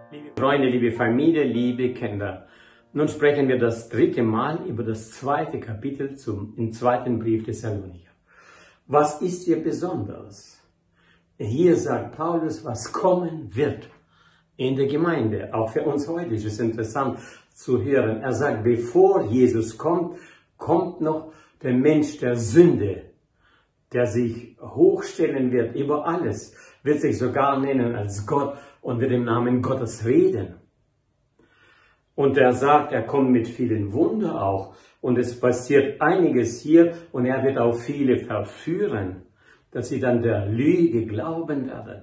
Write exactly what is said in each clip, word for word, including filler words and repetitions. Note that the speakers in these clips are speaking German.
Liebe Freunde, liebe Familie, liebe Kinder, nun sprechen wir das dritte Mal über das zweite Kapitel zum, im zweiten Brief des Thessalonicher. Was ist hier besonders? Hier sagt Paulus, was kommen wird in der Gemeinde. Auch für uns heute ist es interessant zu hören. Er sagt, bevor Jesus kommt, kommt noch der Mensch der Sünde, der sich hochstellen wird über alles, wird sich sogar nennen als Gott und wird im Namen Gottes reden. Und er sagt, er kommt mit vielen Wundern auch und es passiert einiges hier und er wird auch viele verführen, dass sie dann der Lüge glauben werden.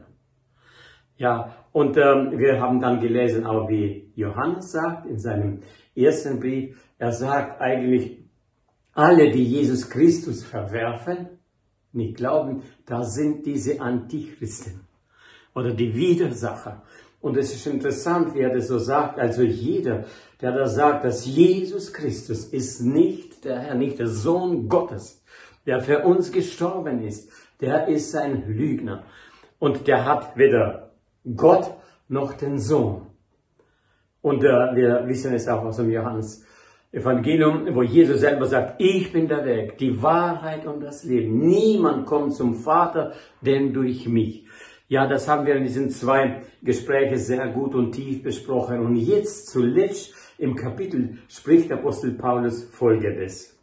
Ja, und ähm, wir haben dann gelesen, auch wie Johannes sagt in seinem ersten Brief, er sagt eigentlich, alle, die Jesus Christus verwerfen, nicht glauben, da sind diese Antichristen oder die Widersacher. Und es ist interessant, wie er das so sagt, also jeder, der da sagt, dass Jesus Christus ist nicht der Herr, nicht der Sohn Gottes, der für uns gestorben ist, der ist ein Lügner. Und der hat weder Gott noch den Sohn. Und äh, wir wissen es auch aus dem Johannes Evangelium, wo Jesus selber sagt, ich bin der Weg, die Wahrheit und das Leben. Niemand kommt zum Vater, denn durch mich. Ja, das haben wir in diesen zwei Gesprächen sehr gut und tief besprochen. Und jetzt zuletzt im Kapitel spricht Apostel Paulus Folgendes.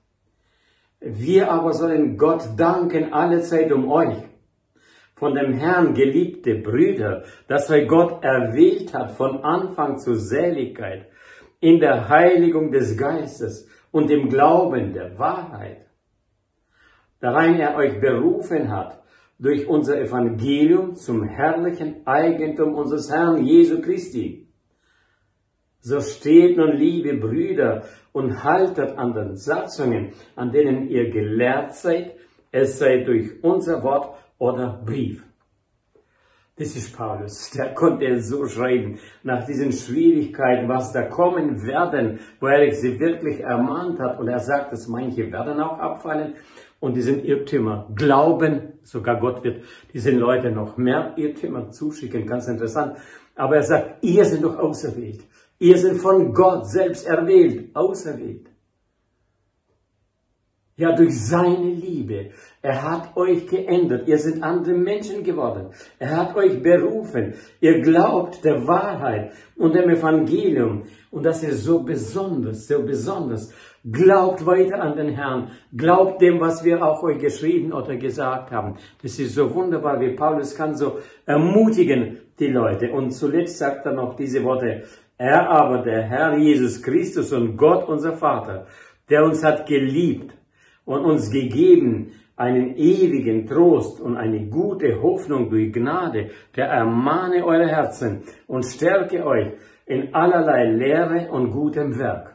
Wir aber sollen Gott danken allezeit um euch, von dem Herrn geliebte Brüder, dass er Gott erwählt hat von Anfang zur Seligkeit, in der Heiligung des Geistes und im Glauben der Wahrheit, darein er euch berufen hat, durch unser Evangelium zum herrlichen Eigentum unseres Herrn Jesu Christi. So steht nun, liebe Brüder, und haltet an den Satzungen, an denen ihr gelehrt seid, es sei durch unser Wort oder Brief. Das ist Paulus, der konnte so schreiben, nach diesen Schwierigkeiten, was da kommen werden, wo er sie wirklich ermahnt hat. Und er sagt, dass manche werden auch abfallen und diesen Irrtümer glauben, sogar Gott wird diesen Leuten noch mehr Irrtümer zuschicken, ganz interessant. Aber er sagt, ihr seid doch auserwählt, ihr seid von Gott selbst erwählt, auserwählt. Ja, durch seine Liebe. Er hat euch geändert. Ihr seid andere Menschen geworden. Er hat euch berufen. Ihr glaubt der Wahrheit und dem Evangelium. Und das ist so besonders, so besonders. Glaubt weiter an den Herrn. Glaubt dem, was wir auch euch geschrieben oder gesagt haben. Das ist so wunderbar, wie Paulus kann so ermutigen, die Leute. Und zuletzt sagt er noch diese Worte. Er aber, der Herr Jesus Christus und Gott, unser Vater, der uns hat geliebt und uns gegeben einen ewigen Trost und eine gute Hoffnung durch Gnade, der ermahne eure Herzen und stärke euch in allerlei Lehre und gutem Werk.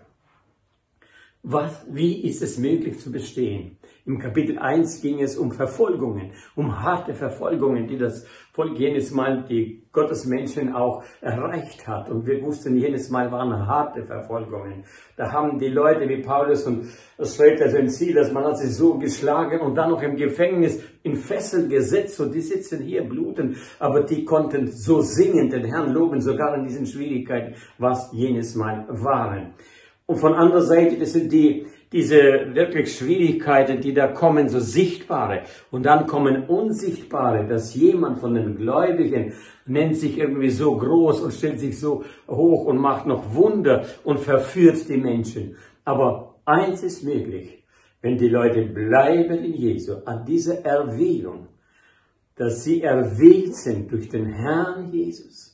Was, wie ist es möglich zu bestehen? Im Kapitel eins ging es um Verfolgungen, um harte Verfolgungen, die das Volk jenes Mal, die Gottesmenschen auch erreicht hat. Und wir wussten, jenes Mal waren harte Verfolgungen. Da haben die Leute wie Paulus und es schreibt also in Silas, man hat sie so geschlagen und dann noch im Gefängnis in Fesseln gesetzt und die sitzen hier bluten. Aber die konnten so singen, den Herrn loben, sogar in diesen Schwierigkeiten, was jenes Mal waren. Und von anderer Seite, das sind die, diese wirklich Schwierigkeiten, die da kommen, so sichtbare. Und dann kommen unsichtbare, dass jemand von den Gläubigen nennt sich irgendwie so groß und stellt sich so hoch und macht noch Wunder und verführt die Menschen. Aber eins ist möglich, wenn die Leute bleiben in Jesu, an dieser Erwählung, dass sie erwählt sind durch den Herrn Jesus,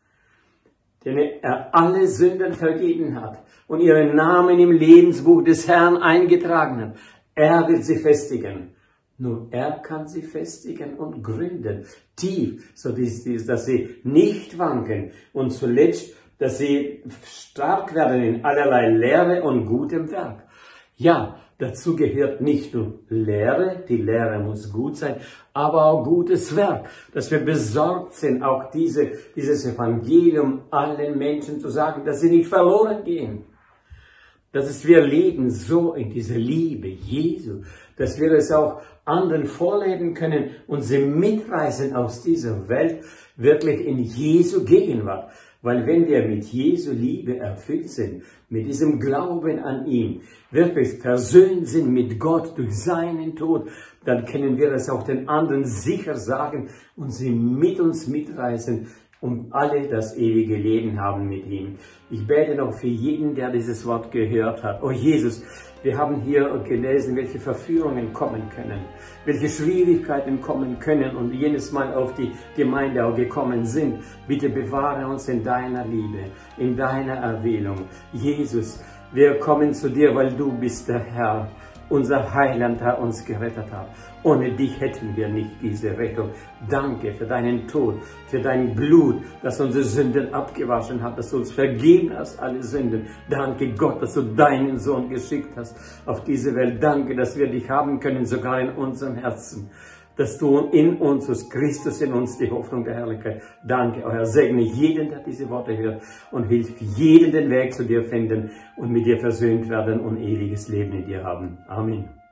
den er alle Sünden vergeben hat und ihren Namen im Lebensbuch des Herrn eingetragen hat. Er wird sie festigen. Nur er kann sie festigen und gründen, tief, so dass sie nicht wanken und zuletzt, dass sie stark werden in allerlei Lehre und gutem Werk. Ja, dazu gehört nicht nur Lehre, die Lehre muss gut sein, aber auch gutes Werk, dass wir besorgt sind, auch diese, dieses Evangelium allen Menschen zu sagen, dass sie nicht verloren gehen. Dass es wir leben so in dieser Liebe Jesu, dass wir es auch anderen vorleben können und sie mitreißen aus dieser Welt, wirklich in Jesu Gegenwart. Weil wenn wir mit Jesu Liebe erfüllt sind, mit diesem Glauben an ihn, wirklich versöhnt sind mit Gott durch seinen Tod, dann können wir es auch den anderen sicher sagen und sie mit uns mitreißen, um alle das ewige Leben haben mit ihm. Ich bete noch für jeden, der dieses Wort gehört hat. Oh Jesus, wir haben hier gelesen, welche Verführungen kommen können, welche Schwierigkeiten kommen können und jedes Mal auf die Gemeinde auch gekommen sind. Bitte bewahre uns in deiner Liebe, in deiner Erwählung. Jesus, wir kommen zu dir, weil du bist der Herr, unser Heiland, der uns gerettet hat. Ohne dich hätten wir nicht diese Rettung. Danke für deinen Tod, für dein Blut, das unsere Sünden abgewaschen hat, dass du uns vergeben hast, alle Sünden. Danke Gott, dass du deinen Sohn geschickt hast auf diese Welt. Danke, dass wir dich haben können, sogar in unserem Herzen. Dass du in uns, aus Christus in uns, die Hoffnung der Herrlichkeit. Danke, euer segne jeden, der diese Worte hört und hilf jeden den Weg zu dir finden und mit dir versöhnt werden und ewiges Leben in dir haben. Amen.